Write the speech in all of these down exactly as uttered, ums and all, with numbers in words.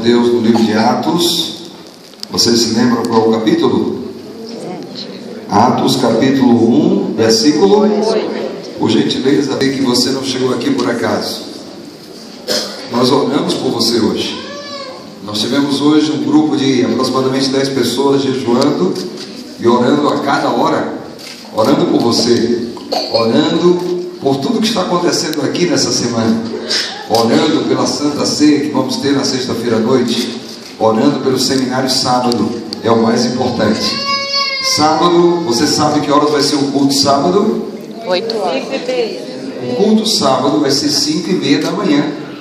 Deus no livro de Atos. Vocês se lembram qual é o capítulo? Atos capítulo um, versículo oito. Por gentileza, sei que você não chegou aqui por acaso. Nós oramos por você hoje. Nós tivemos hoje um grupo de aproximadamente dez pessoas jejuando e orando a cada hora, orando por você, orando por tudo que está acontecendo aqui nessa semana, orando pela Santa Ceia que vamos ter na sexta-feira à noite, orando pelo seminário sábado, é o mais importante. Sábado, você sabe que horas vai ser o culto sábado? oito horas. O culto sábado vai ser cinco e meia da manhã.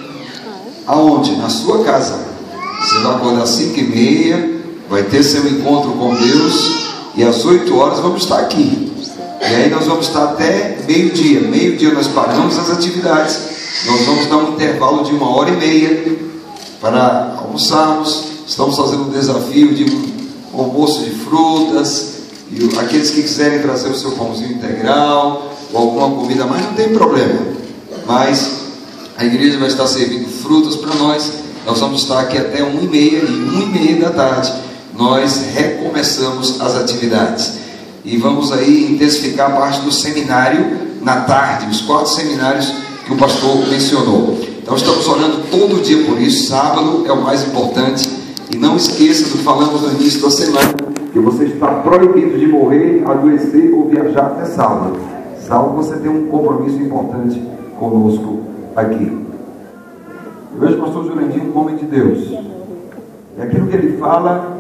Aonde? Na sua casa. Você vai acordar às cinco e meia, vai ter seu encontro com Deus, e às oito horas vamos estar aqui. E aí nós vamos estar até meio-dia. Meio-dia nós paramos as atividades. Nós vamos dar um intervalo de uma hora e meia para almoçarmos. Estamos fazendo um desafio de um almoço de frutas. E aqueles que quiserem trazer o seu pãozinho integral ou alguma comida, mas não tem problema. Mas a igreja vai estar servindo frutas para nós. Nós vamos estar aqui até uma e meia, e uma e meia da tarde nós recomeçamos as atividades. E vamos aí intensificar a parte do seminário na tarde, os quatro seminários que o pastor mencionou. Então estamos orando todo dia por isso. Sábado é o mais importante. E não esqueça do que falamos no início da semana, que você está proibido de morrer, adoecer ou viajar até sábado. Sábado você tem um compromisso importante conosco aqui. Eu vejo o pastor Jurandir um homem de Deus. E aquilo que ele fala,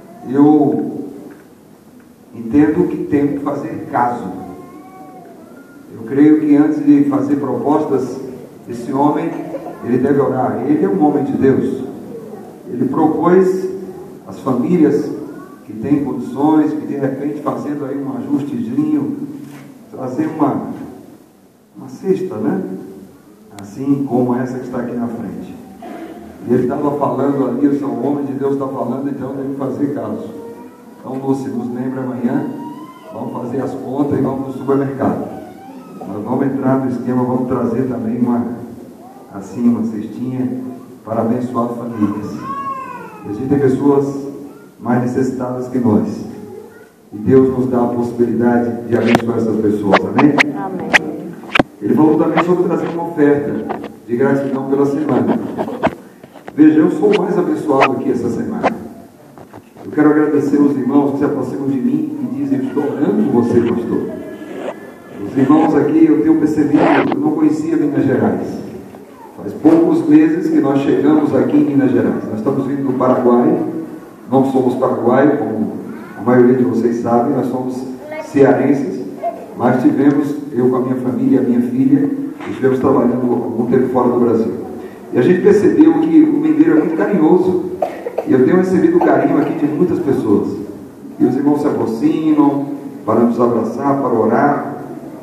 eu entendo que temos que fazer caso. Eu creio que antes de fazer propostas, esse homem, ele deve orar. Ele é um homem de Deus. Ele propôs às famílias que têm condições, que de repente fazendo aí um ajustezinho, trazer uma, uma cesta, né? Assim como essa que está aqui na frente. E ele estava falando ali, o seu homem de Deus está falando, então deve fazer caso. Então, Lúcio, nos lembra amanhã, vamos fazer as contas e vamos no supermercado. Nós vamos entrar no esquema, vamos trazer também uma, assim, uma cestinha para abençoar famílias. Existem pessoas mais necessitadas que nós. E Deus nos dá a possibilidade de abençoar essas pessoas, amém? Amém. Ele falou também sobre trazer uma oferta de gratidão pela semana. Veja, eu sou o mais abençoado aqui essa semana. Eu quero agradecer os irmãos que se aproximam de mim e dizem: estou orando por você, pastor. Os irmãos aqui, eu tenho percebido, eu não conhecia Minas Gerais. Faz poucos meses que nós chegamos aqui em Minas Gerais. Nós estamos vindo do Paraguai. Não somos paraguaios, como a maioria de vocês sabem, nós somos cearenses. Mas tivemos, eu com a minha família e a minha filha, estivemos trabalhando algum tempo fora do Brasil. E a gente percebeu que o mineiro é muito carinhoso. E eu tenho recebido o carinho aqui de muitas pessoas. E os irmãos se aproximam para nos abraçar, para orar.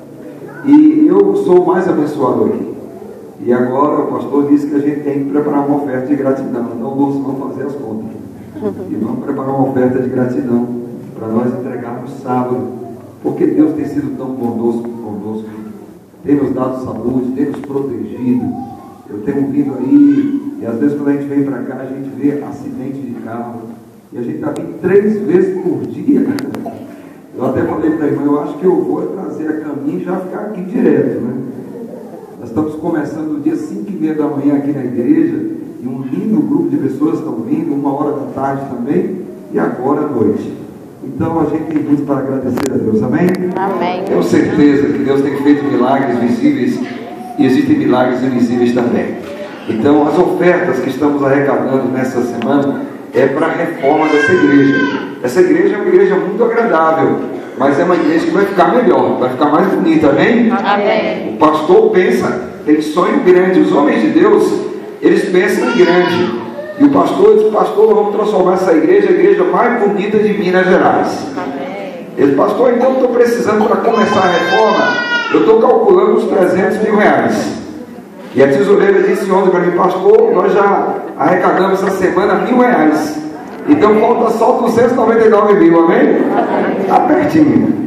E eu sou o mais abençoado aqui. E agora o pastor disse que a gente tem que preparar uma oferta de gratidão. Então, Lúcio, vamos fazer as contas. E vamos preparar uma oferta de gratidão para nós entregarmos sábado. Porque Deus tem sido tão bondoso conosco. Tem nos dado saúde, tem nos protegido. Eu tenho vindo aí, e às vezes quando a gente vem para cá, a gente vê acidente de carro. E a gente está vindo três vezes por dia. Eu até falei para a irmã, eu acho que eu vou trazer a caminho e já ficar aqui direto, né? Nós estamos começando o dia cinco e meia da manhã aqui na igreja, e um lindo grupo de pessoas estão vindo, uma hora da tarde também, e agora à noite. Então a gente tem muito para agradecer a Deus, amém? Amém. Tenho certeza que Deus tem feito milagres visíveis, e existem milagres invisíveis também. Então as ofertas que estamos arrecadando nessa semana é para a reforma dessa igreja. Essa igreja é uma igreja muito agradável, mas é uma igreja que vai ficar melhor, vai ficar mais bonita, amém? Amém. O pastor pensa, tem sonho grande. Os homens de Deus, eles pensam em grande. E o pastor diz: pastor, vamos transformar essa igreja a igreja mais bonita de Minas Gerais. Amém. Ele: pastor, então eu estou precisando, para começar a reforma, eu estou calculando uns trezentos mil reais. E a tesoureira disse ontem para mim: pastor, nós já arrecadamos essa semana mil reais. Então falta só duzentos e noventa e nove mil, amém? Está pertinho.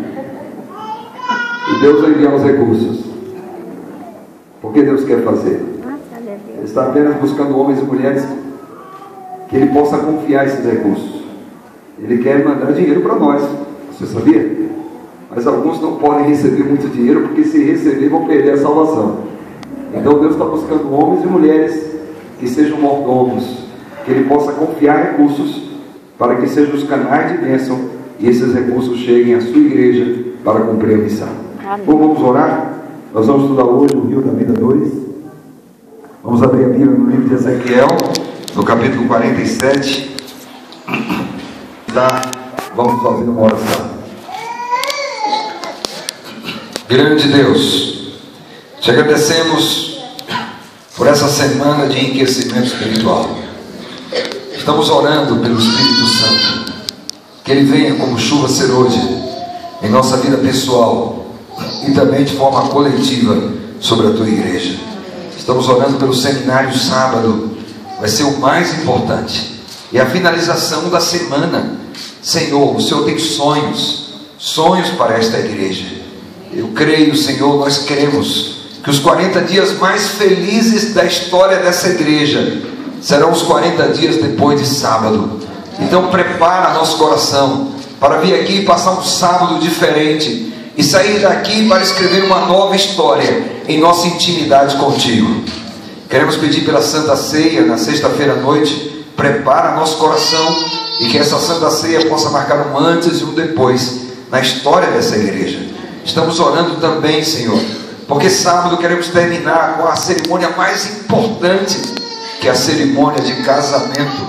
E Deus vai enviar os recursos. Porque Deus quer fazer. Ele está apenas buscando homens e mulheres que Ele possa confiar esses recursos. Ele quer mandar dinheiro para nós, você sabia? Mas alguns não podem receber muito dinheiro, porque se receber vão perder a salvação. Então Deus está buscando homens e mulheres que sejam mordomos, que Ele possa confiar recursos para que sejam os canais de bênção e esses recursos cheguem à sua igreja para cumprir a missão. Amém. Bom, vamos orar? Nós vamos estudar hoje o Rio da Vida dois. Vamos abrir a Bíblia no livro de Ezequiel, no capítulo quarenta e sete. Tá? Vamos fazer uma oração. Grande Deus, te agradecemos por essa semana de enriquecimento espiritual. Estamos orando pelo Espírito Santo, que Ele venha como chuva serôdia em nossa vida pessoal e também de forma coletiva sobre a tua igreja. Estamos orando pelo seminário sábado, vai ser o mais importante, e a finalização da semana. Senhor, o Senhor tem sonhos, sonhos para esta igreja. Eu creio, Senhor, nós queremos que os quarenta dias mais felizes da história dessa igreja serão os quarenta dias depois de sábado. Então prepara nosso coração para vir aqui e passar um sábado diferente e sair daqui para escrever uma nova história em nossa intimidade contigo. Queremos pedir pela Santa Ceia na sexta-feira à noite. Prepara nosso coração e que essa Santa Ceia possa marcar um antes e um depois na história dessa igreja. Estamos orando também, Senhor, porque sábado queremos terminar com a cerimônia mais importante, que é a cerimônia de casamento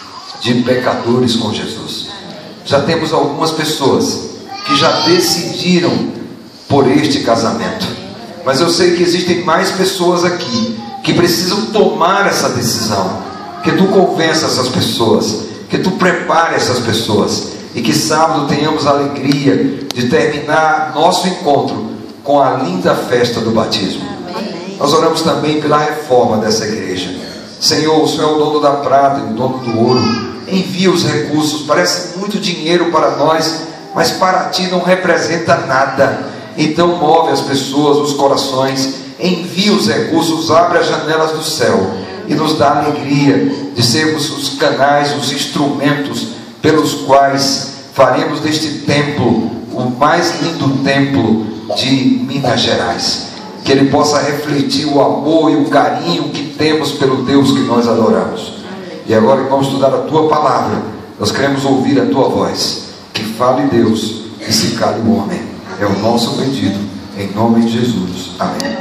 de pecadores com Jesus. Já temos algumas pessoas que já decidiram por este casamento, mas eu sei que existem mais pessoas aqui que precisam tomar essa decisão. Que tu convença essas pessoas, que tu prepare essas pessoas, e que sábado tenhamos a alegria de terminar nosso encontro com a linda festa do batismo. Amém. Nós oramos também pela reforma dessa igreja. Senhor, o Senhor é o dono da prata e o dono do ouro. Envia os recursos. Parece muito dinheiro para nós, mas para ti não representa nada. Então move as pessoas, os corações, envia os recursos, abre as janelas do céu e nos dá a alegria de sermos os canais, os instrumentos pelos quais faremos deste templo o mais lindo templo de Minas Gerais. Que ele possa refletir o amor e o carinho que temos pelo Deus que nós adoramos. E agora que vamos estudar a tua palavra, nós queremos ouvir a tua voz. Que fale Deus e se cale o homem. É o nosso pedido, em nome de Jesus. Amém.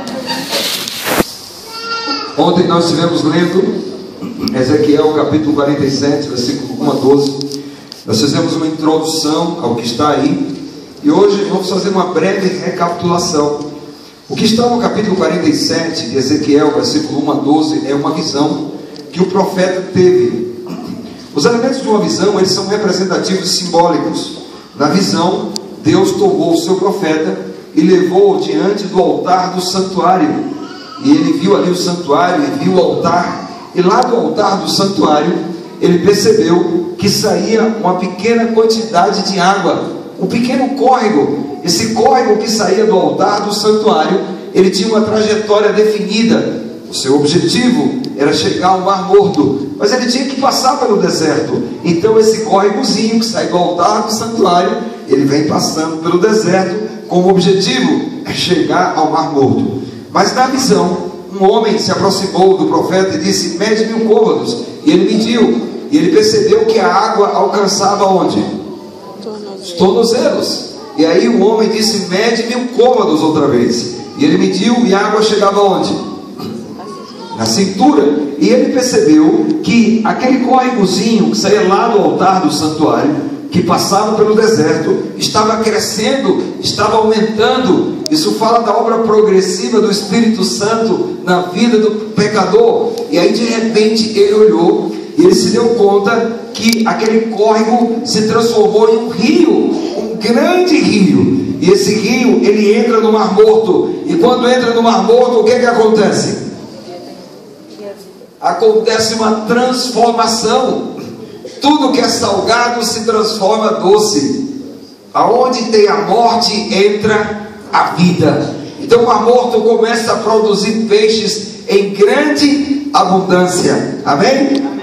Ontem nós estivemos lendo Ezequiel capítulo quarenta e sete, versículo um a doze. Nós fizemos uma introdução ao que está aí, e hoje vamos fazer uma breve recapitulação. O que está no capítulo quarenta e sete de Ezequiel, versículo um a doze, é uma visão que o profeta teve. Os elementos de uma visão, eles são representativos e simbólicos. Na visão, Deus tomou o seu profeta e levou-o diante do altar do santuário. E ele viu ali o santuário e viu o altar, e lá do altar do santuário ele percebeu que saía uma pequena quantidade de água, um pequeno córrego. Esse córrego que saía do altar do santuário, ele tinha uma trajetória definida. O seu objetivo era chegar ao Mar Morto, mas ele tinha que passar pelo deserto. Então esse córregozinho que sai do altar do santuário, ele vem passando pelo deserto com o objetivo de chegar ao Mar Morto. Mas na visão, um homem se aproximou do profeta e disse: mede mil côvados. E ele mediu, e ele percebeu que a água alcançava onde? Os tornozelos. E aí o homem disse: mede mil côvados outra vez. E ele mediu e a água chegava onde? Na cintura. E ele percebeu que aquele córregozinho que saía lá do altar do santuário, que passava pelo deserto, estava crescendo, estava aumentando. Isso fala da obra progressiva do Espírito Santo na vida do pecador. E aí de repente ele olhou e ele se deu conta que aquele córrego se transformou em um rio, um grande rio. E esse rio, ele entra no Mar Morto. E quando entra no Mar Morto, o que que acontece? Acontece uma transformação. Tudo que é salgado se transforma doce. Aonde tem a morte, entra a vida. Então o Mar Morto começa a produzir peixes em grande abundância. Amém? Amém.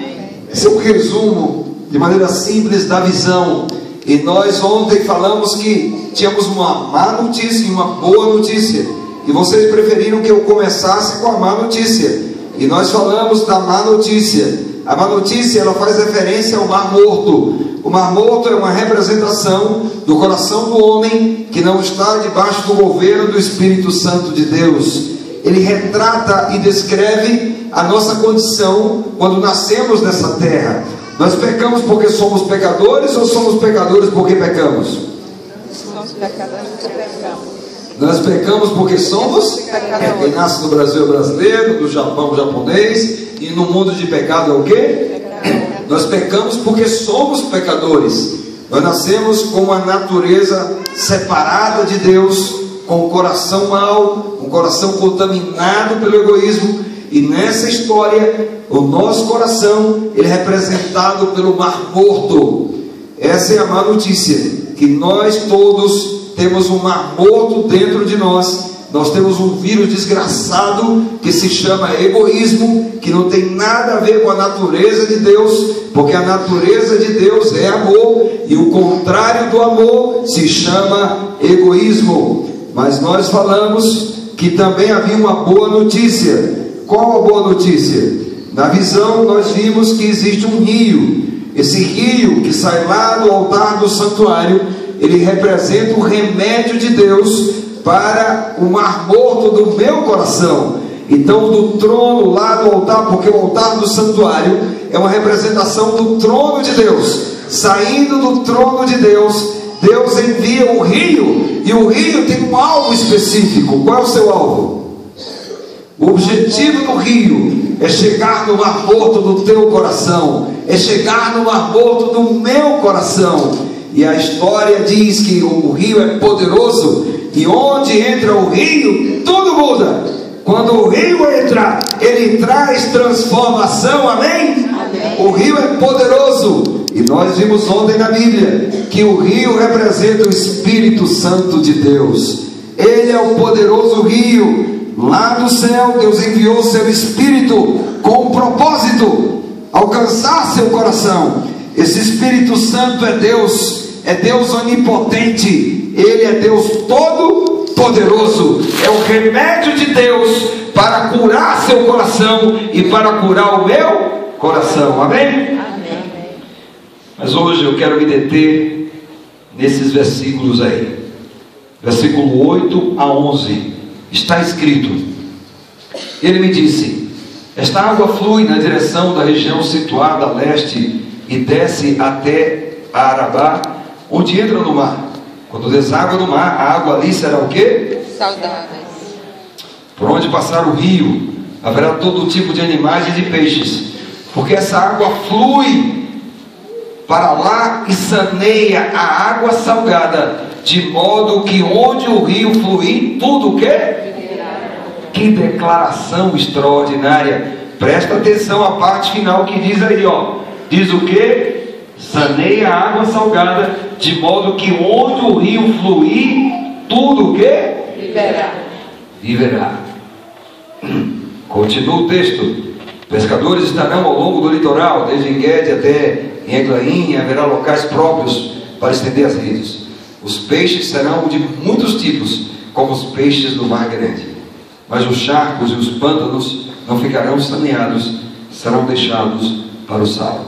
Esse é um resumo, de maneira simples, da visão. E nós ontem falamos que tínhamos uma má notícia e uma boa notícia. E vocês preferiram que eu começasse com a má notícia. E nós falamos da má notícia. A má notícia, ela faz referência ao Mar Morto. O Mar Morto é uma representação do coração do homem que não está debaixo do governo do Espírito Santo de Deus. Ele retrata e descreve a nossa condição quando nascemos nessa terra. Nós pecamos porque somos pecadores ou somos pecadores porque pecamos? Somos pecadores porque pecamos. Nós pecamos porque somos pecadores. Quem nasce no Brasil é brasileiro, no Japão japonês, e no mundo de pecado é o quê? Pecador. Nós pecamos porque somos pecadores. Nós nascemos com uma natureza separada de Deus, com o coração mau, um coração contaminado pelo egoísmo. E nessa história, o nosso coração, ele é representado pelo Mar Morto. Essa é a má notícia, que nós todos temos um mar morto dentro de nós. Nós temos um vírus desgraçado que se chama egoísmo, que não tem nada a ver com a natureza de Deus, porque a natureza de Deus é amor, e o contrário do amor se chama egoísmo. Mas nós falamos que também havia uma boa notícia. Qual a boa notícia? Na visão nós vimos que existe um rio. Esse rio que sai lá do altar do santuário, ele representa o remédio de Deus para o mar morto do meu coração. Então, do trono lá do altar, porque o altar do santuário é uma representação do trono de Deus. Saindo do trono de Deus, Deus envia o rio, e o rio tem um alvo específico. Qual é o seu alvo? O objetivo do rio é chegar no mar morto do teu coração, é chegar no mar morto do meu coração. E a história diz que o rio é poderoso, e onde entra o rio, tudo muda. Quando o rio entra, ele traz transformação, amém? Amém. O rio é poderoso, e nós vimos ontem na Bíblia que o rio representa o Espírito Santo de Deus. Ele é o poderoso rio. Lá do céu, Deus enviou o seu Espírito com um propósito: alcançar seu coração. Esse Espírito Santo é Deus, é Deus onipotente, Ele é Deus todo poderoso, é o remédio de Deus para curar seu coração e para curar o meu coração, amém? Amém. Mas hoje eu quero me deter nesses versículos aí, versículo oito a onze, está escrito: ele me disse, esta água flui na direção da região situada a leste e desce até a Arabá, onde entra no mar. Quando deságua no mar, a água ali será o quê? Saudáveis. Por onde passar o rio, haverá todo tipo de animais e de peixes, porque essa água flui para lá e saneia a água salgada, de modo que onde o rio fluir, tudo o quê? Que declaração extraordinária. Presta atenção à parte final que diz aí, ó. Diz o que? Saneia a água salgada, de modo que onde o rio fluir, tudo o que? Viverá. Viverá. Continua o texto. Pescadores estarão ao longo do litoral, desde Engedi até em Eglaim, haverá locais próprios para estender as redes. Os peixes serão de muitos tipos, como os peixes do mar grande. Mas os charcos e os pântanos não ficarão saneados, serão deixados para o sal.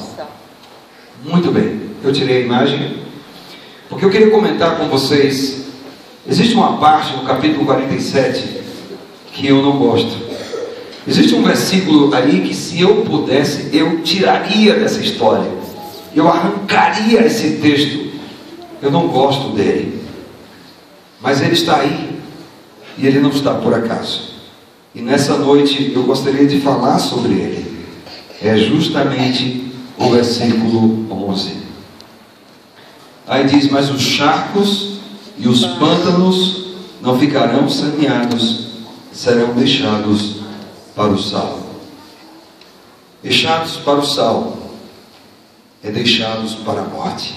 Muito bem, eu tirei a imagem, porque eu queria comentar com vocês. Existe uma parte no capítulo quarenta e sete que eu não gosto. Existe um versículo ali que, se eu pudesse, eu tiraria dessa história, eu arrancaria esse texto. Eu não gosto dele, mas ele está aí, e ele não está por acaso. E nessa noite eu gostaria de falar sobre ele. É justamente o versículo onze. Aí diz: mas os charcos e os pântanos não ficarão saneados, serão deixados para o sal. Deixados para o sal é deixados para a morte.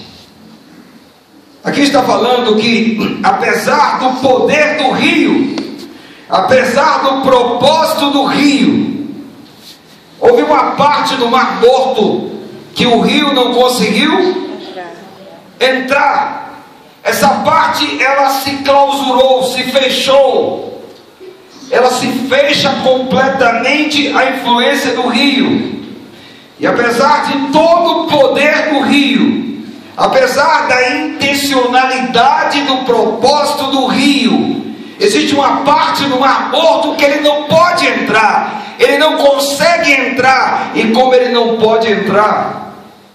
Aqui está falando que, apesar do poder do rio, apesar do propósito do rio, houve uma parte do mar morto que o rio não conseguiu entrar. Essa parte ela se clausurou, se fechou. Ela se fecha completamente à influência do rio. E apesar de todo o poder do rio, apesar da intencionalidade do propósito do rio, existe uma parte do Mar Morto que ele não pode entrar. Ele não consegue entrar. E como ele não pode entrar,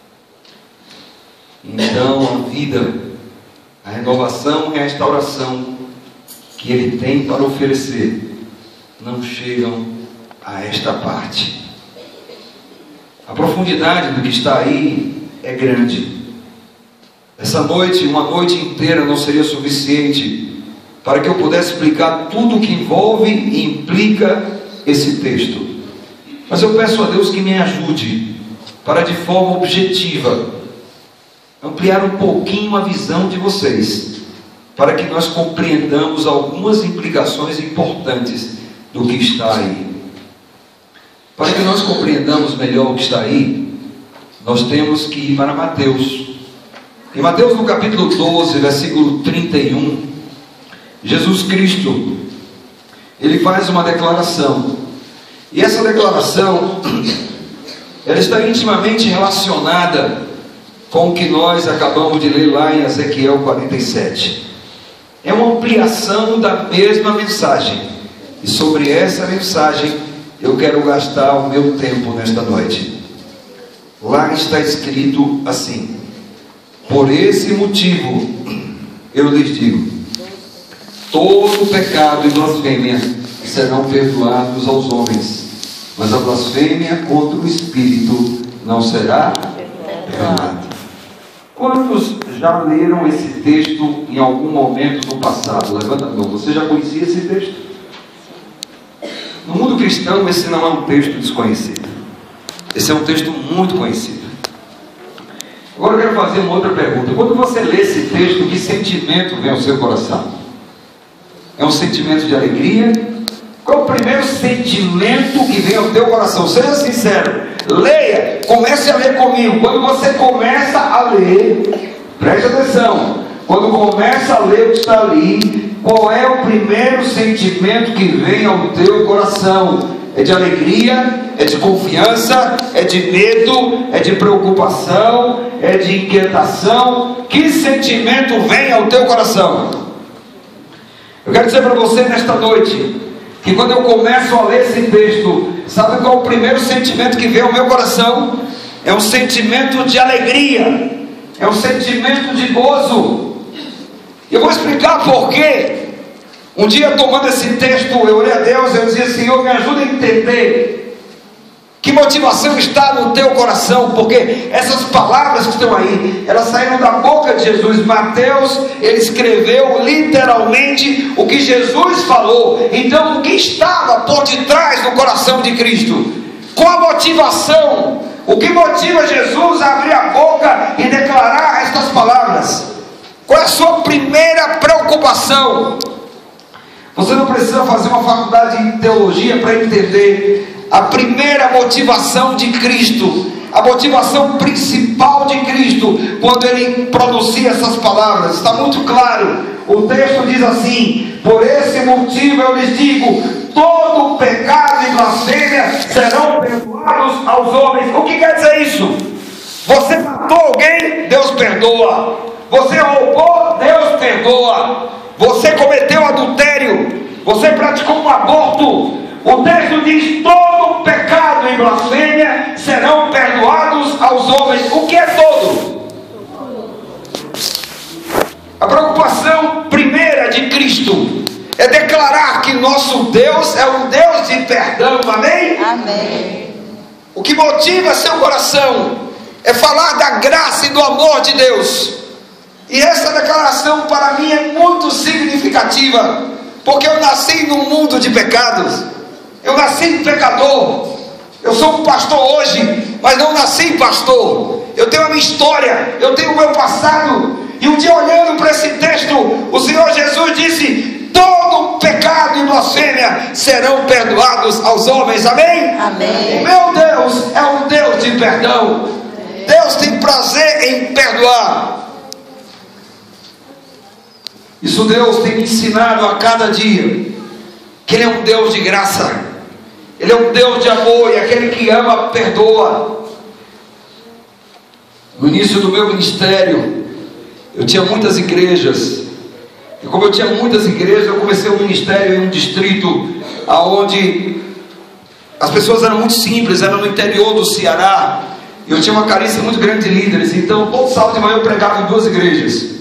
então a vida, a renovação e a restauração que ele tem para oferecer não chegam a esta parte. A profundidade do que está aí é grande. Essa noite, uma noite inteira não seria suficiente para que eu pudesse explicar tudo o que envolve e implica esse texto. Mas eu peço a Deus que me ajude para, de forma objetiva, ampliar um pouquinho a visão de vocês, para que nós compreendamos algumas implicações importantes do que está aí. Para que nós compreendamos melhor o que está aí, nós temos que ir para Mateus. Em Mateus, no capítulo doze, versículo trinta e um, Jesus Cristo, ele faz uma declaração. E essa declaração, ela está intimamente relacionada com o que nós acabamos de ler lá em Ezequiel quarenta e sete. É uma ampliação da mesma mensagem. E sobre essa mensagem eu quero gastar o meu tempo nesta noite. Lá está escrito assim: por esse motivo eu lhes digo, todo pecado e blasfêmia serão perdoados aos homens, mas a blasfêmia contra o Espírito não será perdoada. Quantos já leram esse texto em algum momento no passado? Levanta a mão. Você já conhecia esse texto? No mundo cristão, esse não é um texto desconhecido. Esse é um texto muito conhecido. Agora eu quero fazer uma outra pergunta. Quando você lê esse texto, que sentimento vem ao seu coração? É um sentimento de alegria? Qual é o primeiro sentimento que vem ao teu coração? Seja sincero. Leia, comece a ler comigo. Quando você começa a ler, preste atenção. Quando começa a ler o que está ali, qual é o primeiro sentimento que vem ao teu coração? É de alegria? É de confiança? É de medo? É de preocupação? É de inquietação? Que sentimento vem ao teu coração? Eu quero dizer para você nesta noite, que quando eu começo a ler esse texto, sabe qual é o primeiro sentimento que vem ao meu coração? É um sentimento de alegria, é um sentimento de gozo. Eu vou explicar por quê. Um dia, tomando esse texto, eu olhei a Deus e eu dizia: Senhor, me ajuda a entender que motivação está no teu coração, porque essas palavras que estão aí, elas saíram da boca de Jesus. Mateus, ele escreveu literalmente o que Jesus falou. Então, o que estava por detrás do coração de Cristo? Qual a motivação? O que motiva Jesus a abrir a boca e declarar estas palavras? Qual é a sua primeira preocupação? Você não precisa fazer uma faculdade de teologia para entender a primeira motivação de Cristo, a motivação principal de Cristo, quando ele pronuncia essas palavras. Está muito claro. O texto diz assim: por esse motivo eu lhes digo, todo pecado e blasfêmia serão perdoados aos homens. O que quer dizer isso? Você matou alguém, Deus perdoa. Você roubou, Deus perdoa. Você cometeu adultério, você praticou um aborto, o texto diz: todo pecado e blasfêmia serão perdoados aos homens. O que é todo? A preocupação primeira de Cristo é declarar que nosso Deus é um Deus de perdão. Amém? Amém. O que motiva seu coração é falar da graça e do amor de Deus. E essa declaração para mim é muito significativa, porque eu nasci num mundo de pecados. Eu nasci pecador. Eu sou um pastor hoje, mas não nasci pastor. Eu tenho a minha história, eu tenho o meu passado. E um dia, olhando para esse texto, o Senhor Jesus disse: todo pecado e blasfêmia serão perdoados aos homens. Amém? Amém. O meu Deus é um Deus de perdão. Deus tem prazer em perdoar. Isso Deus tem me ensinado a cada dia, que Ele é um Deus de graça, Ele é um Deus de amor, e aquele que ama, perdoa. No início do meu ministério, eu tinha muitas igrejas, e como eu tinha muitas igrejas, eu comecei um ministério em um distrito onde as pessoas eram muito simples, eram no interior do Ceará. Eu tinha uma carência muito grande de líderes, então todo sábado de manhã eu pregava em duas igrejas.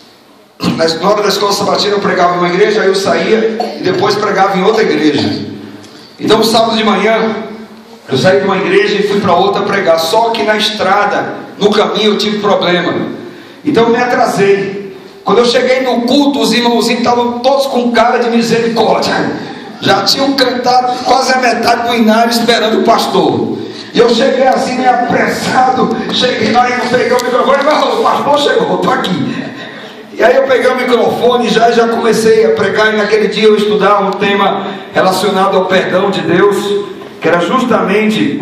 Na hora da escola sabatina eu pregava em uma igreja, aí eu saía e depois pregava em outra igreja. Então no sábado de manhã eu saí de uma igreja e fui para outra pregar. Só que na estrada, no caminho, eu tive problema, então eu me atrasei. Quando eu cheguei no culto, os irmãozinhos estavam todos com cara de misericórdia, já tinham cantado quase a metade do inário esperando o pastor. E eu cheguei assim meio apressado. Cheguei na hora que eu peguei o microfone, mas o pastor chegou, estou aqui. E aí eu peguei o microfone já já comecei a pregar. E naquele dia eu estudava um tema relacionado ao perdão de Deus, que era justamente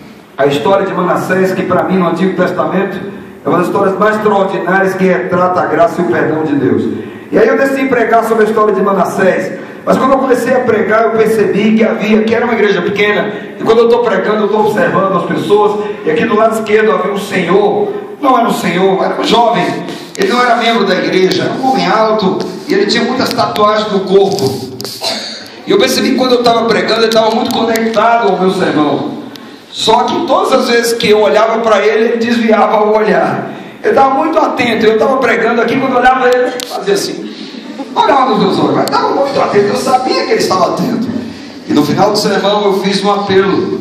a história de Manassés, que para mim no Antigo Testamento é uma das histórias mais extraordinárias que retrata a graça e o perdão de Deus. E aí eu decidi pregar sobre a história de Manassés. Mas quando eu comecei a pregar, eu percebi que havia, que era uma igreja pequena, e quando eu estou pregando, eu estou observando as pessoas, e aqui do lado esquerdo havia um senhor, não era um senhor, era um jovem, ele não era membro da igreja, era um homem alto, e ele tinha muitas tatuagens no corpo. E eu percebi que quando eu estava pregando, ele estava muito conectado ao meu sermão. Só que todas as vezes que eu olhava para ele, ele desviava o olhar. Ele estava muito atento. Eu estava pregando aqui, quando eu olhava ele, fazia assim, olhava nos meus olhos, mas estava muito atento. Eu sabia que ele estava atento. E no final do sermão eu fiz um apelo.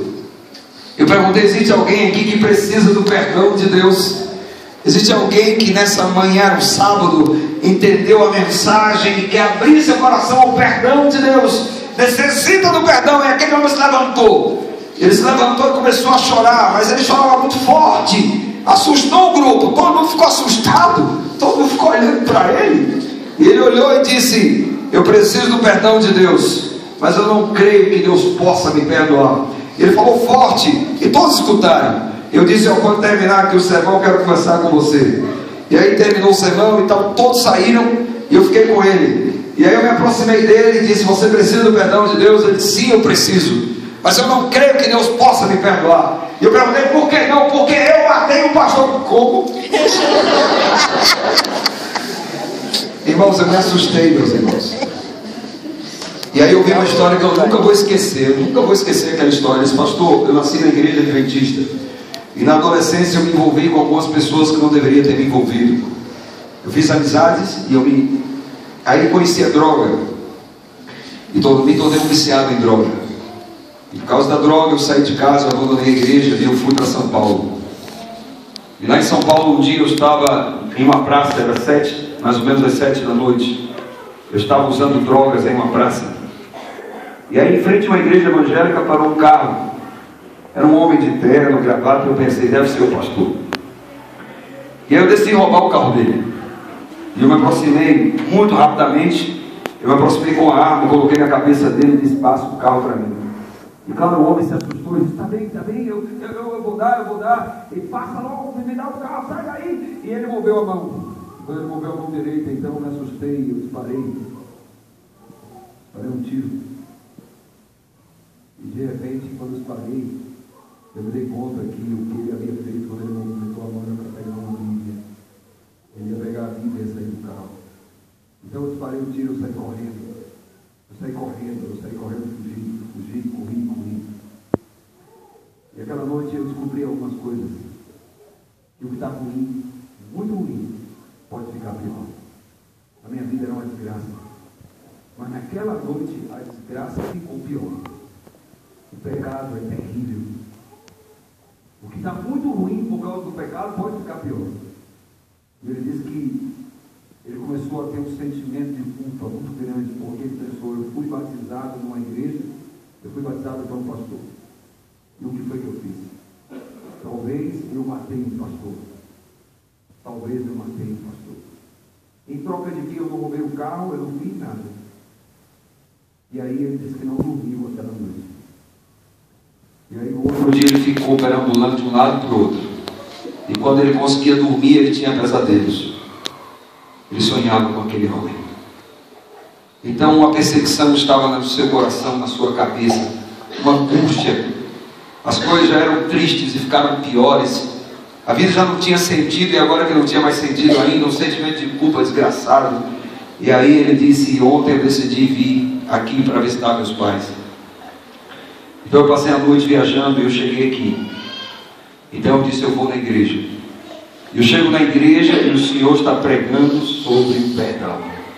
Eu perguntei: existe alguém aqui que precisa do perdão de Deus? Existe alguém que nessa manhã, no sábado, entendeu a mensagem e quer abrir seu coração ao perdão de Deus? Necessita do perdão. E aquele homem se levantou. Ele se levantou e começou a chorar, mas ele chorava muito forte, assustou o grupo, todo mundo ficou assustado, todo mundo ficou olhando para ele, e ele olhou e disse: eu preciso do perdão de Deus, mas eu não creio que Deus possa me perdoar. Ele falou forte, e todos escutaram. Eu disse: eu, quando terminar aqui o sermão, eu quero conversar com você. E aí terminou o sermão, então todos saíram, e eu fiquei com ele. E aí eu me aproximei dele e disse: você precisa do perdão de Deus? Ele disse: sim, eu preciso, mas eu não creio que Deus possa me perdoar. E eu perguntei: por que não? Porque eu matei o pastor. Como? Irmãos, eu me assustei, meus irmãos. E aí eu vi uma história que eu nunca vou esquecer. Eu nunca vou esquecer aquela história. Esse pastor, eu nasci na igreja adventista, e na adolescência eu me envolvi com algumas pessoas que não deveria ter me envolvido. Eu fiz amizades e eu me... aí conheci a droga, e me tornei um viciado em droga. E por causa da droga eu saí de casa, eu abandonei a igreja e eu fui para São Paulo. E lá em São Paulo um dia eu estava em uma praça, era sete, mais ou menos às sete da noite. Eu estava usando drogas em uma praça. E aí em frente a uma igreja evangélica parou um carro. Era um homem de terno, gravata, e eu pensei: deve ser o pastor. E aí eu decidi roubar o carro dele. E eu me aproximei muito rapidamente. Eu me aproximei com a arma, coloquei na cabeça dele e disse: passa o carro para mim. E claro, o homem se assustou e disse: está bem, está bem, eu, eu, eu vou dar, eu vou dar. E passa logo, me dá o carro, sai daí. E ele moveu a mão. Quando ele moveu a mão direita, então eu me assustei, eu disparei. Disparei um tiro. E de repente, quando eu disparei, eu me dei conta que o que ele havia feito quando ele movimentou a mão era para pegar uma Bíblia. Ele ia pegar a Bíblia e sair do carro. Então eu disparei o tiro, eu saí correndo. Eu saí correndo, eu saí correndo, fugi, fugi, corri, corri. E aquela noite eu descobri algumas coisas. Que o que está ruim, muito ruim, pode ficar pior. A minha vida era uma desgraça. Mas naquela noite a desgraça ficou pior. O pecado é terrível. O que está muito ruim por causa do pecado pode ficar pior. E ele disse que ele começou a ter um sentimento de culpa muito grande, porque ele pensou: eu fui batizado numa igreja, eu fui batizado por um pastor. E o que foi que eu fiz? Talvez eu matei um pastor. Talvez eu matei um pastor. Em troca de que eu não roubei o carro, eu não fiz nada. E aí ele disse que não dormiu aquela noite. E aí o outro dia ele ficou perambulando de um lado para o outro. E quando ele conseguia dormir, ele tinha pesadelos. Ele sonhava com aquele homem. Então uma perseguição estava no seu coração, na sua cabeça, uma angústia. As coisas já eram tristes e ficaram piores. A vida já não tinha sentido, e agora que não tinha mais sentido ainda, um sentimento de culpa desgraçado. E aí ele disse: ontem eu decidi vir aqui para visitar meus pais. Então eu passei a noite viajando e eu cheguei aqui. Então eu disse: eu vou na igreja. Eu chego na igreja e o Senhor está pregando sobre o perdão.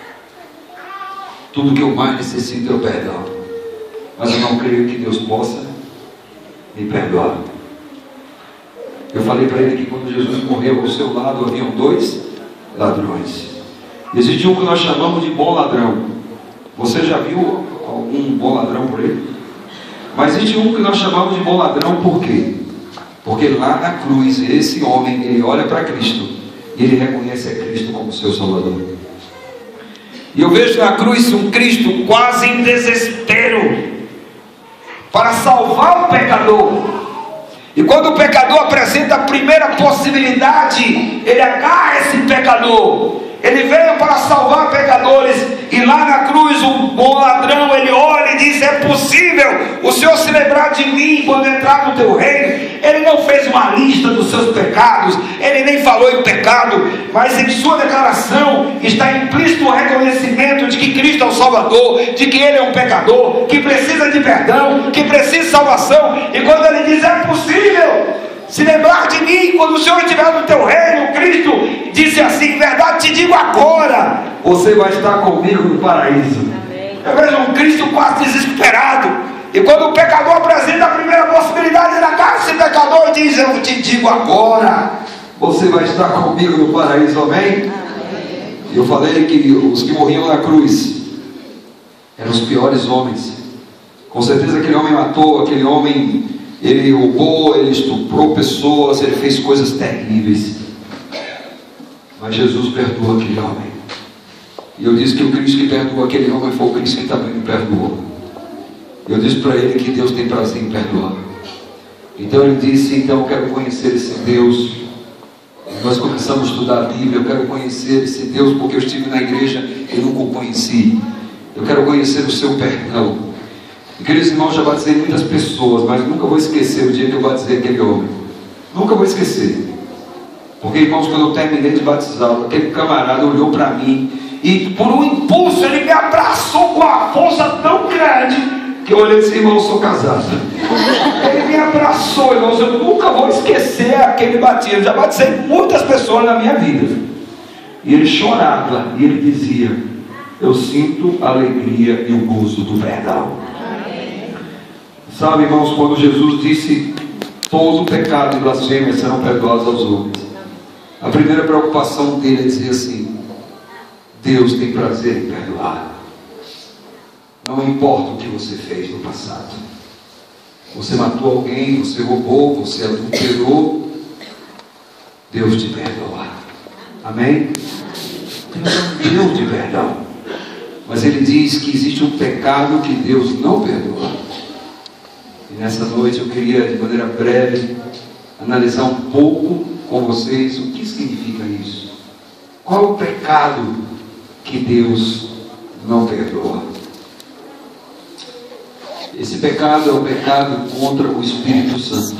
Tudo que eu mais necessito é o perdão. Mas eu não creio que Deus possa me perdoar. Eu falei para ele que quando Jesus morreu ao seu lado haviam dois ladrões. Existe um que nós chamamos de bom ladrão. Você já viu algum bom ladrão por ele? Mas existe um que nós chamamos de bom ladrão por quê? Porque lá na cruz, esse homem, ele olha para Cristo e ele reconhece a Cristo como seu Salvador. E eu vejo na cruz um Cristo quase em desespero para salvar o pecador. E quando o pecador apresenta a primeira possibilidade, ele agarra esse pecador. Ele veio para salvar pecadores. E lá na cruz, um bom ladrão, ele olha e diz: é possível o Senhor se lembrar de mim quando entrar no teu reino. Ele não fez uma lista dos seus pecados, ele nem falou em pecado, mas em sua declaração está implícito o reconhecimento de que Cristo é o Salvador, de que ele é um pecador, que precisa de perdão, que precisa de salvação. E quando ele diz: é possível se lembrar de mim quando o Senhor estiver no teu reino, Cristo disse assim: em verdade te digo agora, você vai estar comigo no paraíso. Amém. Eu vejo um Cristo quase desesperado. E quando o pecador apresenta a primeira possibilidade, ele agarra esse pecador e diz: eu te digo agora, você vai estar comigo no paraíso. Amém? E eu falei que os que morriam na cruz eram os piores homens. Com certeza aquele homem matou, aquele homem, ele roubou, ele estuprou pessoas, ele fez coisas terríveis. Mas Jesus perdoou aquele homem. E eu disse que o Cristo que perdoou aquele homem foi o Cristo que também me perdoou. Eu disse para ele que Deus tem prazer em perdoar. Então ele disse: então eu quero conhecer esse Deus. Nós começamos a estudar a Bíblia. Eu quero conhecer esse Deus porque eu estive na igreja e nunca o conheci. Eu quero conhecer o seu perdão. E queridos irmãos, já batizei muitas pessoas, mas nunca vou esquecer o dia que eu batizei aquele homem. Nunca vou esquecer. Porque, irmãos, quando eu terminei de batizar, aquele camarada olhou para mim e por um impulso ele me abraçou com uma força tão grande que eu olhei e disse: irmão, eu sou casado. Ele me abraçou, irmãos. Eu nunca vou esquecer aquele batismo. Já batizei muitas pessoas na minha vida. E ele chorava e ele dizia: eu sinto a alegria e o gozo do perdão. Sabe, irmãos, quando Jesus disse: todo pecado e blasfêmia serão perdoados aos homens, a primeira preocupação dele é dizer assim: Deus tem prazer em perdoar. Não importa o que você fez no passado. Você matou alguém, você roubou, você adulterou, Deus te perdoa. Amém? Deus é um Deus de perdão. Mas ele diz que existe um pecado que Deus não perdoa. E nessa noite eu queria, de maneira breve, analisar um pouco com vocês o que significa isso. Qual é o pecado que Deus não perdoa? Esse pecado é o pecado contra o Espírito Santo.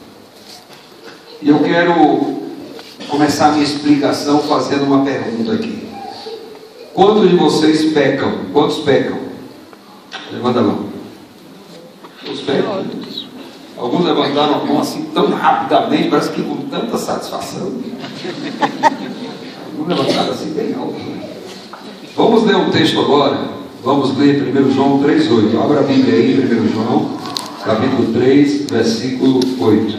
E eu quero começar a minha explicação fazendo uma pergunta aqui. Quantos de vocês pecam? Quantos pecam? Levanta a mão. Todos pecam? Alguns levantaram a mão assim tão rapidamente, parece que com tanta satisfação. Alguns levantaram assim bem alto. Vamos ler um texto agora. Vamos ler primeiro João três, oito. Abra a Bíblia aí, primeiro João, capítulo três, versículo oito.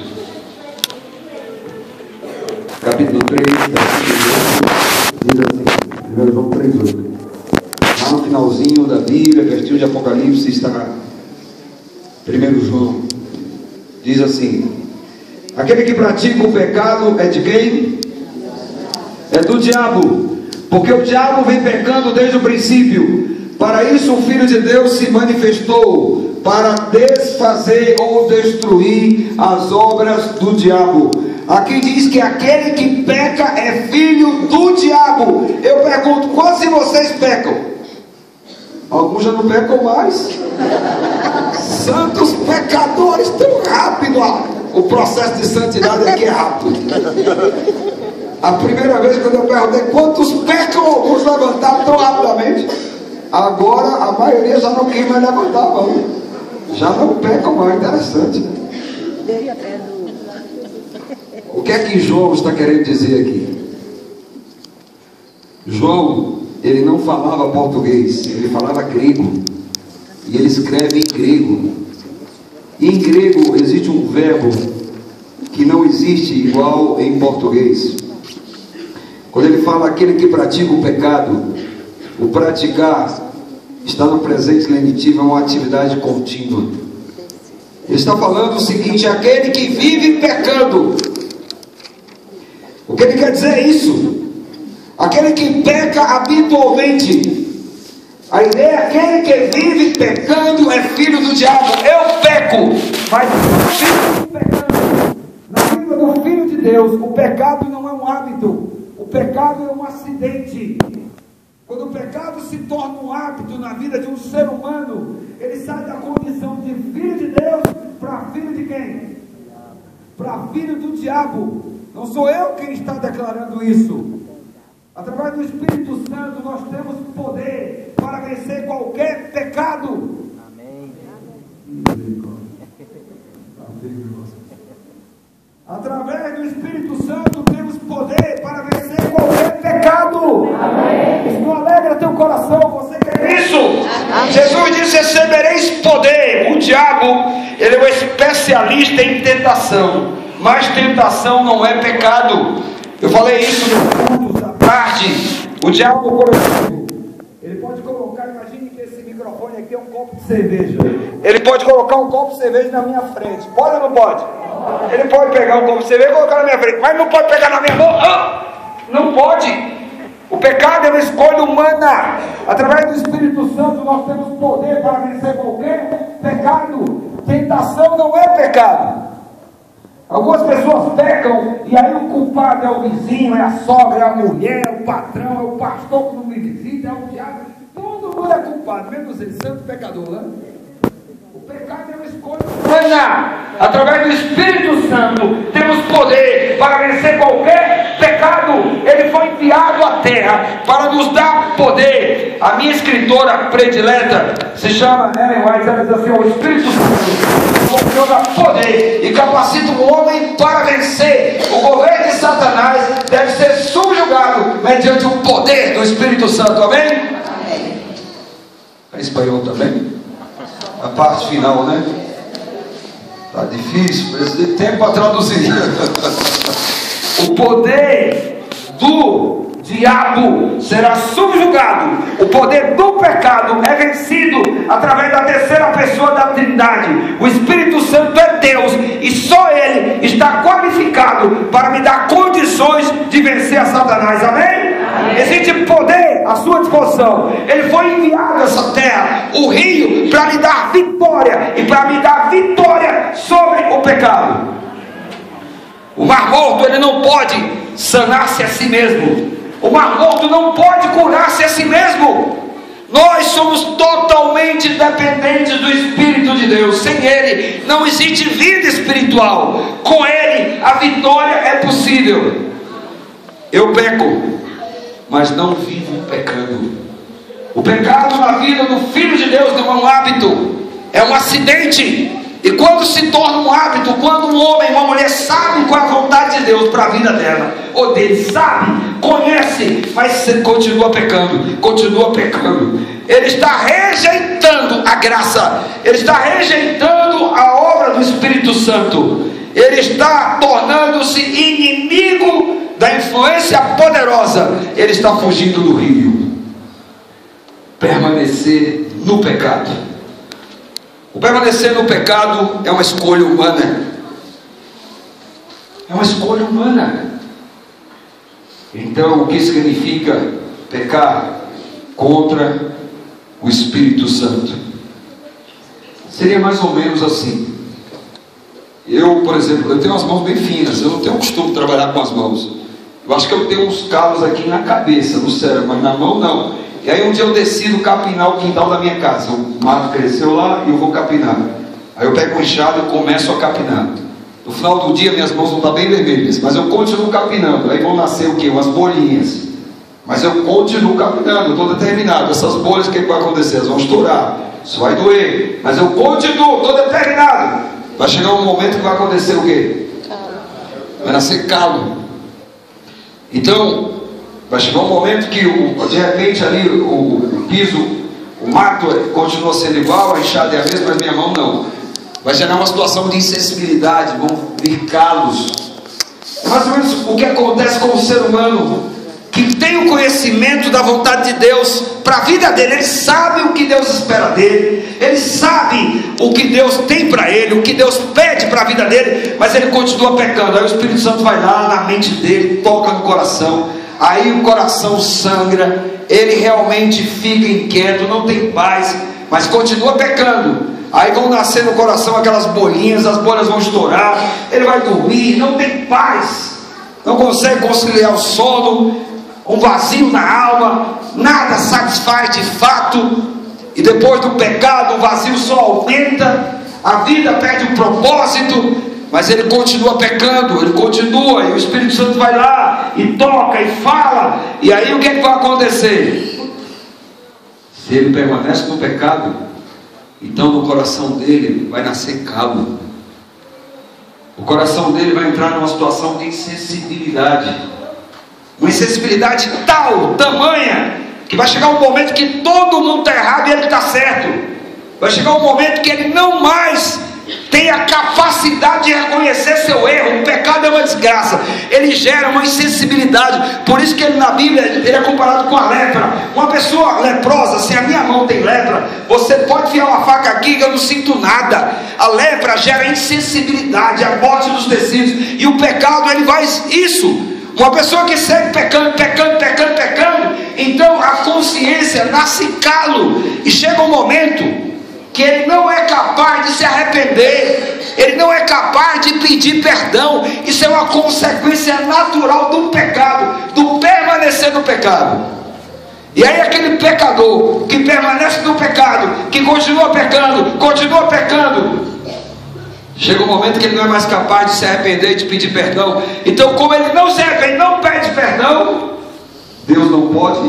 Capítulo três, versículo oito, diz assim, primeiro João três, oito. Lá no finalzinho da Bíblia, pertinho de Apocalipse, está primeiro João. Diz assim: aquele que pratica o pecado é de quem? É do diabo, porque o diabo vem pecando desde o princípio. Para isso o Filho de Deus se manifestou, para desfazer ou destruir as obras do diabo. Aqui diz que aquele que peca é filho do diabo. Eu pergunto, quantos de vocês pecam? Alguns já não pecam mais. Santos pecadores, tão rápido. O processo de santidade aqui é rápido. A primeira vez quando eu perguntei quantos pecam, alguns levantaram tão rapidamente. Agora a maioria já não quer mais levantar a mão. Já não pecam mais, interessante. O que é que João está querendo dizer aqui? João, ele não falava português, ele falava grego. E ele escreve em grego. E em grego existe um verbo que não existe igual em português. Quando ele fala aquele que pratica o pecado, o praticar está no presente lenitivo, é uma atividade contínua. Ele está falando o seguinte: aquele que vive pecando. O que ele quer dizer é isso? Aquele que peca habitualmente. A ideia é aquele que vive pecando é filho do diabo. Eu peco, mas filho pecando. Na vida do filho de Deus, o pecado não é um hábito. O pecado é um acidente. Quando o pecado se torna um hábito na vida de um ser humano, ele sai da condição de filho de Deus para filho de quem? Para filho do diabo. Não sou eu quem está declarando isso. Através do Espírito Santo nós temos poder para vencer qualquer pecado. Amém. Através do Espírito Santo temos poder para vencer qualquer pecado. Amém. Isso não alegra teu coração, você quer isso? Amém. Jesus disse: recebereis poder. O diabo, ele é um especialista em tentação, mas tentação não é pecado. Eu falei isso no culto da tarde. O diabo, por exemplo, ele pode colocar, imagine que esse microfone aqui é um copo de cerveja. Ele pode colocar um copo de cerveja na minha frente. Pode ou não pode? Ele pode pegar um copo de cerveja e colocar na minha frente, mas não pode pegar na minha mão. Ah, não pode. O pecado é uma escolha humana. Através do Espírito Santo nós temos poder para vencer qualquer pecado. Tentação não é pecado. Algumas pessoas pecam e aí o culpado é o vizinho, é a sogra, é a mulher, é o patrão, é o pastor que não me visita, é o diabo. Todo mundo é culpado, menos ele, santo pecador, né? O pecado é uma escolha humana. Através do Espírito Santo temos poder para vencer qualquer pecado. Ele foi enviado à terra para nos dar poder. A minha escritora predileta se chama Ellen White. Ela diz assim: o Espírito Santo funciona poder e capacita o homem para vencer. O governo de Satanás deve ser subjugado mediante o poder do Espírito Santo. Amém? Amém. Em espanhol também? A parte final, né? Tá difícil, precisa de tempo para traduzir. O poder do diabo será subjugado. O poder do pecado é vencido através da terceira pessoa da Trindade. O Espírito Santo é Deus e só Ele está qualificado para me dar condições de vencer a Satanás. Amém? Amém. Existe poder à sua disposição. Ele foi enviado a essa terra, o rio, para me dar vitória e para me dar vitória sobre o pecado. O mar morto, ele não pode sanar-se a si mesmo. O mar morto não pode curar-se a si mesmo. Nós somos totalmente dependentes do Espírito de Deus. Sem Ele não existe vida espiritual. Com Ele a vitória é possível. Eu peco, mas não vivo pecando. O pecado na vida do Filho de Deus não é um hábito, é um acidente. E quando se torna um hábito, quando um homem, uma mulher sabe qual é a vontade de Deus para a vida dela, ou dele, sabe, conhece, mas continua pecando, continua pecando. Ele está rejeitando a graça, ele está rejeitando a obra do Espírito Santo, ele está tornando-se inimigo da influência poderosa, ele está fugindo do rio. Permanecer no pecado. O permanecer no pecado é uma escolha humana. É uma escolha humana. Então, o que significa pecar contra o Espírito Santo? Seria mais ou menos assim: Eu, por exemplo, eu tenho as mãos bem finas, eu não tenho o costume de trabalhar com as mãos. Eu acho que eu tenho uns calos aqui na cabeça, no cérebro, mas na mão não. E aí um dia eu decido capinar o quintal da minha casa. O mato cresceu lá e eu vou capinar. Aí eu pego um enxado e começo a capinar. No final do dia minhas mãos vão estar bem vermelhas, mas eu continuo capinando. Aí vão nascer o quê? Umas bolinhas. Mas eu continuo capinando, eu estou determinado. Essas bolhas, o que vai acontecer? Elas vão estourar. Isso vai doer. Mas eu continuo, estou determinado. Vai chegar um momento que vai acontecer o quê? Vai nascer calo. Então, vai chegar um momento que de repente ali o, o piso, o mato continua sendo igual, a enxada é a mesma, mas minha mão não. Vai gerar uma situação de insensibilidade, vão vir calos. É mais ou menos o que acontece com o ser humano que tem o conhecimento da vontade de Deus para a vida dele. Ele sabe o que Deus espera dele, ele sabe o que Deus tem para ele, o que Deus pede para a vida dele, mas ele continua pecando. Aí o Espírito Santo vai lá na mente dele, toca no coração, aí o coração sangra, ele realmente fica inquieto, não tem paz, mas continua pecando. Aí vão nascer no coração aquelas bolinhas, as bolhas vão estourar, ele vai dormir, não tem paz, não consegue conciliar o sono, um vazio na alma, nada satisfaz de fato. E depois do pecado o vazio só aumenta, a vida perde o propósito, mas ele continua pecando, ele continua, e o Espírito Santo vai lá e toca e fala. E aí o que, é que vai acontecer? Se ele permanece no pecado, então no coração dele vai nascer calo. O coração dele vai entrar numa situação de insensibilidade, uma insensibilidade tal, tamanha, que vai chegar um momento que todo mundo está errado e ele está certo. Vai chegar um momento que ele não mais tem a capacidade de reconhecer seu erro. O pecado é uma desgraça, ele gera uma insensibilidade. Por isso que ele na Bíblia ele é comparado com a lepra. Uma pessoa leprosa, se a minha mão tem lepra, você pode enfiar uma faca aqui que eu não sinto nada. A lepra gera insensibilidade, a morte dos tecidos. E o pecado ele vai isso. Uma pessoa que segue pecando, pecando, pecando, pecando, então a consciência nasce calo, e chega um momento que ele não é capaz de se arrepender, ele não é capaz de pedir perdão. Isso é uma consequência natural do pecado, do permanecer no pecado. E aí aquele pecador que permanece no pecado, que continua pecando, continua pecando, chega um momento que ele não é mais capaz de se arrepender e de pedir perdão. Então, como ele não se arrepende, não pede perdão, Deus não pode.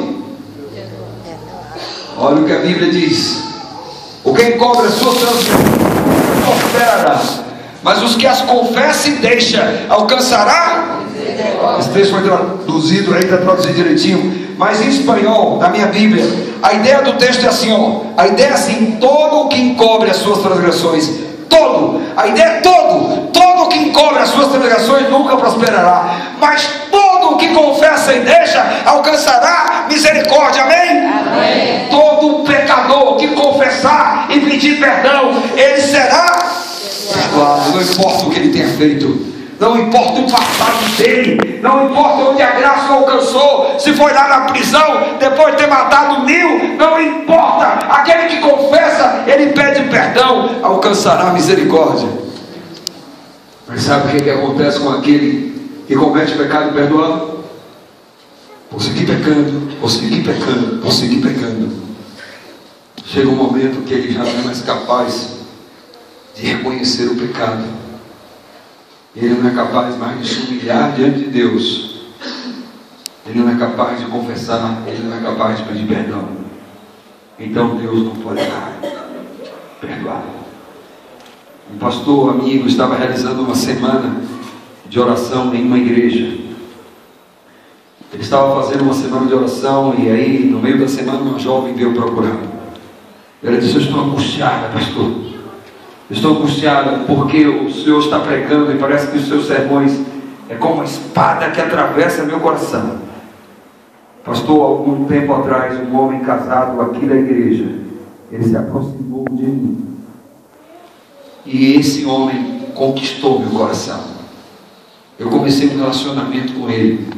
Olha o que a Bíblia diz: o que encobre as suas transgressões prosperará, mas os que as confessa e deixa alcançará. Esse texto foi traduzido aí, está traduzido direitinho, mas em espanhol, na minha Bíblia, a ideia do texto é assim, ó, a ideia é assim: todo o que encobre as suas transgressões, todo, a ideia é todo, todo que encobre as suas transgressões nunca prosperará, mas todo o que confessa e deixa alcançará misericórdia. Amém? Amém. Todo pecador que confessar e pedir perdão, ele será perdoado. Não importa o que ele tenha feito, não importa o passado dele, não importa onde a graça o alcançou, se foi lá na prisão depois de ter matado mil, não importa. Aquele que confessa, ele pede perdão, alcançará misericórdia. Mas sabe o que, que acontece com aquele que comete pecado perdoado? Vou seguir pecando, vou seguir pecando, vou seguir pecando. Chega um momento que ele já não é mais capaz de reconhecer o pecado. Ele não é capaz mais de se humilhar diante de Deus. Ele não é capaz de confessar. Ele não é capaz de pedir perdão. Então Deus não pode mais perdoar. Um pastor amigo estava realizando uma semana de oração em uma igreja. Ele estava fazendo uma semana de oração, e aí no meio da semana uma jovem veio procurar. Ela disse: eu estou angustiada, pastor. Estou angustiada porque o Senhor está pregando e parece que os seus sermões é como uma espada que atravessa meu coração. Pastor, algum tempo atrás, um homem casado aqui da igreja, ele se aproximou de mim, e esse homem conquistou meu coração. Eu comecei um relacionamento com ele.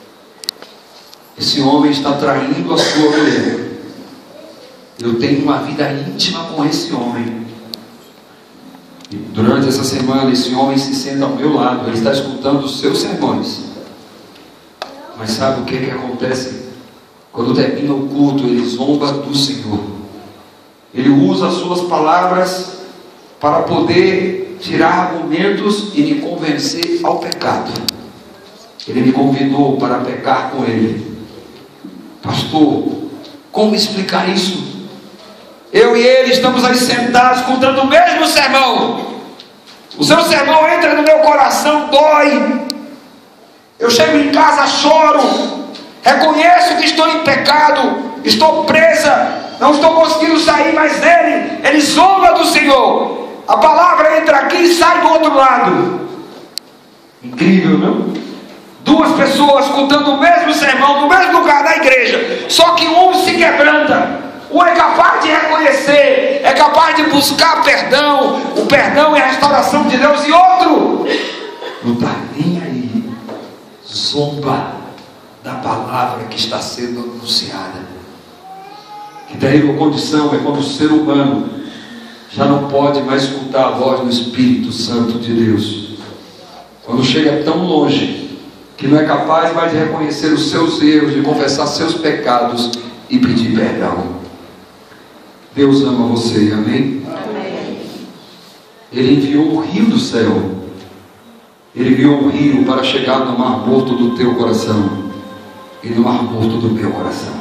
Esse homem está traindo a sua mulher. Eu tenho uma vida íntima com esse homem. E durante essa semana, esse homem se senta ao meu lado, ele está escutando os seus sermões. Mas sabe o que, que acontece? Quando termina o culto, ele zomba do Senhor. Ele usa as suas palavras para poder tirar argumentos e me convencer ao pecado. Ele me convidou para pecar com ele. Pastor, como explicar isso? Eu e ele estamos ali sentados, escutando o mesmo sermão. O seu sermão entra no meu coração, dói. Eu chego em casa, choro, reconheço que estou em pecado, estou presa, não estou conseguindo sair, mas ele, ele zomba do Senhor. A palavra entra aqui e sai do outro lado. Incrível, não? Duas pessoas escutando o mesmo sermão, no mesmo lugar da igreja, só que um se quebranta. Um é capaz de reconhecer, é capaz de buscar perdão, o perdão é a restauração de Deus, e outro não está nem aí, zomba da palavra que está sendo anunciada. Que terrível condição é quando o ser humano já não pode mais escutar a voz do Espírito Santo de Deus, quando chega tão longe que não é capaz mais de reconhecer os seus erros, de confessar seus pecados e pedir perdão. Deus ama você, amém? Amém. Ele enviou o rio do céu. Ele enviou um rio para chegar no mar morto do teu coração e no mar morto do meu coração.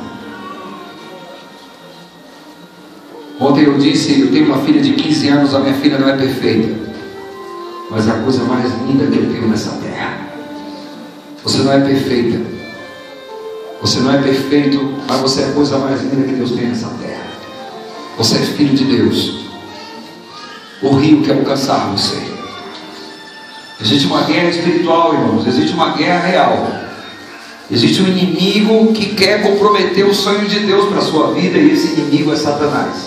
Ontem eu disse, eu tenho uma filha de quinze anos, a minha filha não é perfeita, mas é a coisa mais linda que eu tenho nessa terra. Você não é perfeita, você não é perfeito, mas você é a coisa mais linda que Deus tem nessa terra. Você é filho de Deus. O rio quer alcançar você. Existe uma guerra espiritual, irmãos. Existe uma guerra real. Existe um inimigo que quer comprometer o sonho de Deus para a sua vida, e esse inimigo é Satanás.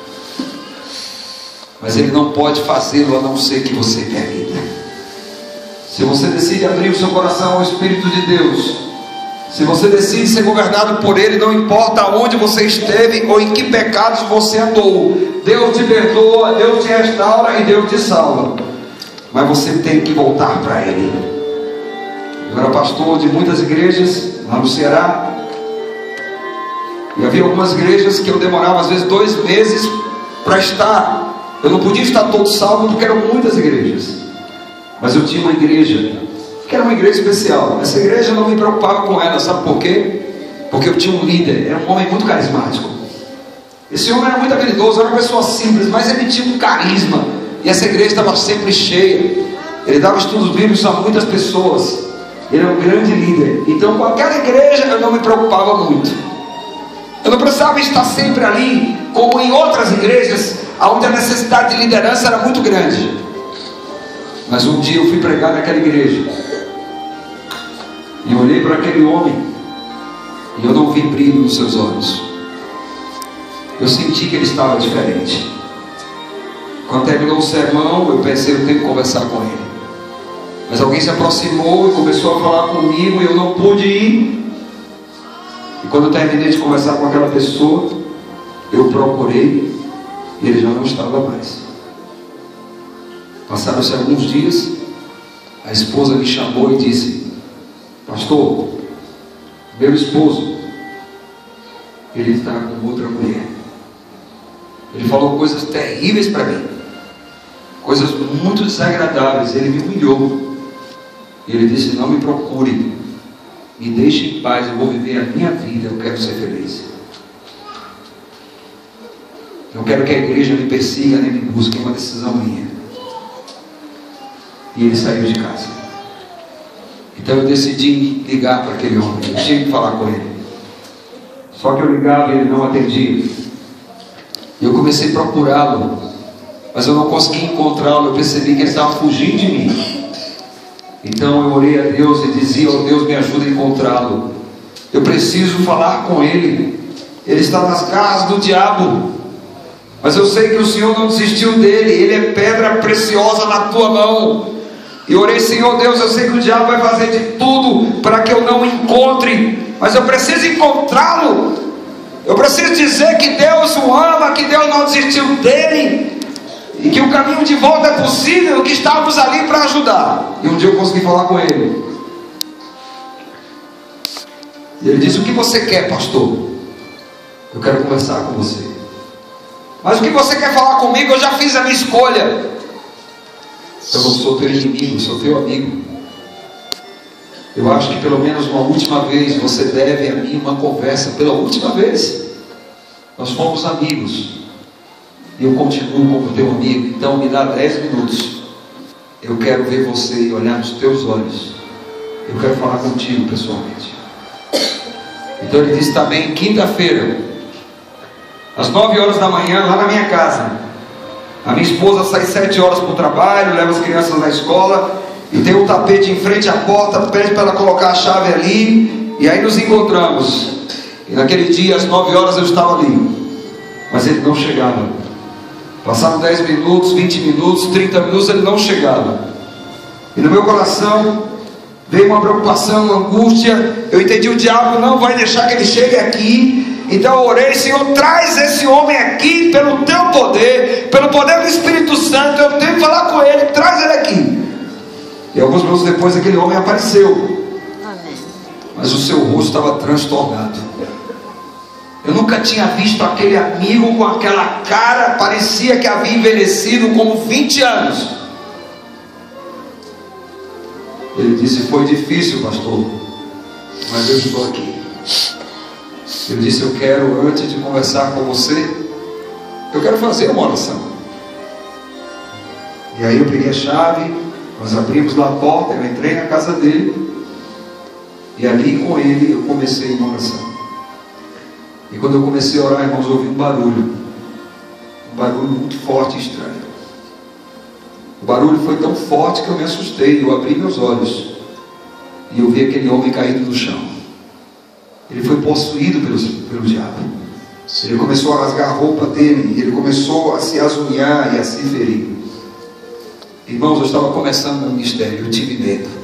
Mas ele não pode fazê-lo a não ser que você permita. Se você decide abrir o seu coração ao Espírito de Deus, se você decide ser governado por Ele, não importa onde você esteve ou em que pecados você andou, Deus te perdoa, Deus te restaura e Deus te salva. Mas você tem que voltar para Ele. Eu era pastor de muitas igrejas lá no Ceará, e havia algumas igrejas que eu demorava às vezes dois meses para estar. Eu não podia estar todo salvo porque eram muitas igrejas, mas eu tinha uma igreja que era uma igreja especial. Essa igreja eu não me preocupava com ela, sabe por quê? Porque eu tinha um líder, era um homem muito carismático. Esse homem era muito habilidoso, era uma pessoa simples, mas ele tinha um carisma, e essa igreja estava sempre cheia. Ele dava estudos bíblicos a muitas pessoas, ele era um grande líder. Então com aquela igreja eu não me preocupava muito, eu não precisava estar sempre ali, como em outras igrejas, onde a necessidade de liderança era muito grande. Mas um dia eu fui pregar naquela igreja, e eu olhei para aquele homem, e eu não vi brilho nos seus olhos. Eu senti que ele estava diferente. Quando terminou o sermão, eu pensei, eu tenho que conversar com ele. Mas alguém se aproximou e começou a falar comigo, e eu não pude ir. E quando eu terminei de conversar com aquela pessoa, eu procurei, e ele já não estava mais. Passaram-se alguns dias, a esposa me chamou e disse: pastor, meu esposo, ele está com outra mulher. Ele falou coisas terríveis para mim, coisas muito desagradáveis. Ele me humilhou, e ele disse: não me procure, me deixe em paz, eu vou viver a minha vida, eu quero ser feliz. Não quero que a igreja me persiga nem me busque, é uma decisão minha. E ele saiu de casa. Então eu decidi ligar para aquele homem, eu tinha que falar com ele. Só que eu ligava e ele não atendia. E eu comecei a procurá-lo, mas eu não consegui encontrá-lo. Eu percebi que ele estava fugindo de mim. Então eu orei a Deus e dizia: oh Deus, me ajuda a encontrá-lo. Eu preciso falar com ele. Ele está nas garras do diabo, mas eu sei que o Senhor não desistiu dele. Ele é pedra preciosa na tua mão. E orei: Senhor Deus, eu sei que o diabo vai fazer de tudo para que eu não o encontre, mas eu preciso encontrá-lo. Eu preciso dizer que Deus o ama, que Deus não desistiu dele. e que o caminho de volta é possível, que estávamos ali para ajudar. E um dia eu consegui falar com ele. E ele disse: o que você quer, pastor? Eu quero conversar com você. Mas o que você quer falar comigo? Eu já fiz a minha escolha. Eu não sou teu inimigo, sou teu amigo. Eu acho que pelo menos uma última vez você deve a mim uma conversa. Pela última vez. Nós fomos amigos. E eu continuo como teu amigo. Então me dá dez minutos. Eu quero ver você e olhar nos teus olhos. Eu quero falar contigo pessoalmente. Então ele disse também, quinta-feira, às nove horas da manhã, lá na minha casa. A minha esposa sai sete horas para o trabalho, leva as crianças na escola, e tem um tapete em frente à porta, pede para ela colocar a chave ali, e aí nos encontramos. E naquele dia, às nove horas, eu estava ali, mas ele não chegava. Passaram dez minutos, vinte minutos, trinta minutos, ele não chegava. E no meu coração veio uma preocupação, uma angústia. Eu entendi, o diabo não vai deixar que ele chegue aqui. Então eu orei: Senhor, traz esse homem aqui pelo teu poder, pelo poder do Espírito Santo. Eu tenho que falar com ele, traz ele aqui. E alguns minutos depois aquele homem apareceu. Amém. Mas o seu rosto estava transtornado. Eu nunca tinha visto aquele amigo com aquela cara, parecia que havia envelhecido como vinte anos. Ele disse: foi difícil, pastor, mas eu estou aqui. Ele disse: eu quero, antes de conversar com você, eu quero fazer uma oração. E aí eu peguei a chave, nós abrimos lá a porta, eu entrei na casa dele, e ali com ele eu comecei uma oração. E quando eu comecei a orar, irmãos, eu ouvi um barulho, um barulho muito forte e estranho. O barulho foi tão forte que eu me assustei. Eu abri meus olhos e eu vi aquele homem caído no chão. Ele foi possuído pelo, pelo diabo. Ele começou a rasgar a roupa dele, ele começou a se azunhar e a se ferir. Irmãos, eu estava começando meu ministério, eu tive medo.